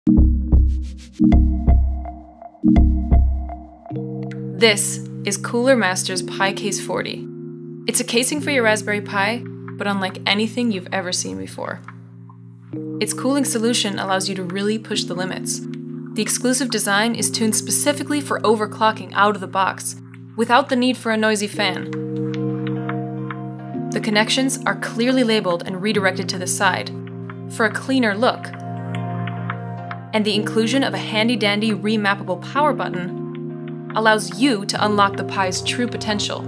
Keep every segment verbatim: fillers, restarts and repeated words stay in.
This is Cooler Master's Pi Case forty. It's a casing for your Raspberry Pi, but unlike anything you've ever seen before. Its cooling solution allows you to really push the limits. The exclusive design is tuned specifically for overclocking out of the box, without the need for a noisy fan. The connections are clearly labeled and redirected to the side, for a cleaner look. And the inclusion of a handy-dandy remappable power button allows you to unlock the Pi's true potential.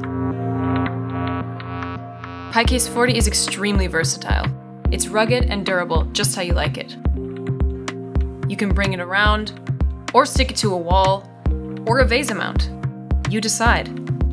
Pi Case forty is extremely versatile. It's rugged and durable, just how you like it. You can bring it around, or stick it to a wall, or a vase mount. You decide.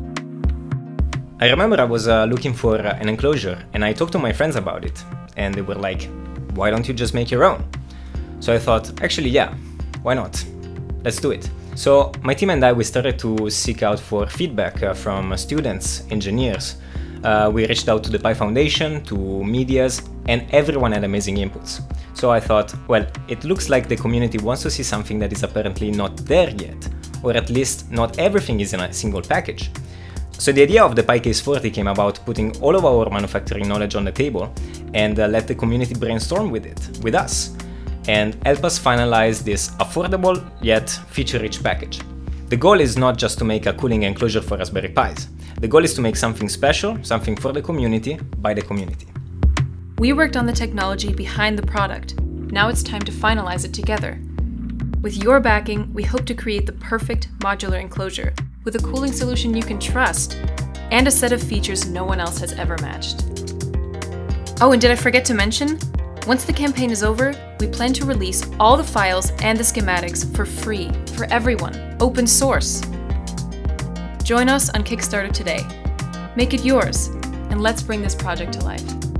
I remember I was uh, looking for uh, an enclosure, and I talked to my friends about it, and they were like, why don't you just make your own? So I thought, actually, yeah, why not? Let's do it. So my team and I, we started to seek out for feedback uh, from students, engineers. Uh, we reached out to the Pi Foundation, to medias, and everyone had amazing inputs. So I thought, well, it looks like the community wants to see something that is apparently not there yet, or at least not everything is in a single package. So the idea of the Pi Case forty came about putting all of our manufacturing knowledge on the table and uh, let the community brainstorm with it, with us, and help us finalize this affordable yet feature-rich package. The goal is not just to make a cooling enclosure for Raspberry Pis. The goal is to make something special, something for the community, by the community. We worked on the technology behind the product. Now it's time to finalize it together. With your backing, we hope to create the perfect modular enclosure with a cooling solution you can trust and a set of features no one else has ever matched. Oh, and did I forget to mention? Once the campaign is over, we plan to release all the files and the schematics for free, for everyone, open source. Join us on Kickstarter today. Make it yours, and let's bring this project to life.